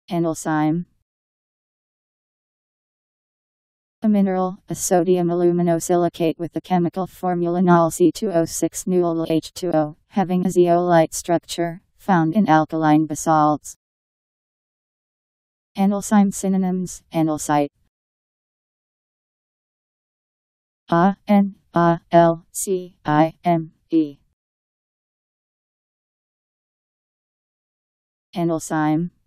Analcime. A mineral, a sodium aluminosilicate with the chemical formula NaC2O6NuLH2O, having a zeolite structure, found in alkaline basalts. Analcime synonyms: analcite, Analcime. Analcime.